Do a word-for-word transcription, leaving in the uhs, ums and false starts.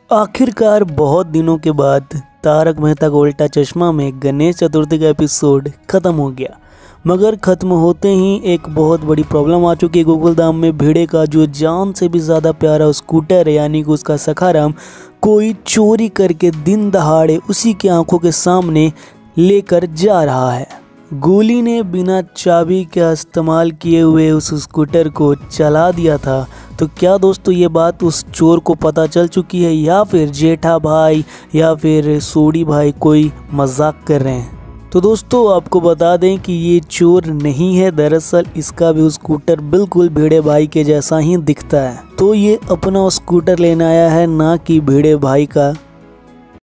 आखिरकार बहुत दिनों के बाद तारक मेहता का उल्टा चश्मा में गणेश चतुर्थी का एपिसोड ख़त्म हो गया। मगर ख़त्म होते ही एक बहुत बड़ी प्रॉब्लम आ चुकी है गोकुलधाम में। भिड़े का जो जान से भी ज़्यादा प्यारा स्कूटर है यानी कि उसका सखाराम कोई चोरी करके दिन दहाड़े उसी की आंखों के सामने लेकर जा रहा है। गोली ने बिना चाबी का इस्तेमाल किए हुए उस स्कूटर को चला दिया था। तो क्या दोस्तों ये बात उस चोर को पता चल चुकी है या फिर जेठा भाई या फिर सोडी भाई कोई मजाक कर रहे हैं? तो दोस्तों आपको बता दें कि ये चोर नहीं है, दरअसल इसका भी स्कूटर बिल्कुल भिड़े भाई के जैसा ही दिखता है। तो ये अपना स्कूटर लेने आया है, ना कि भिड़े भाई का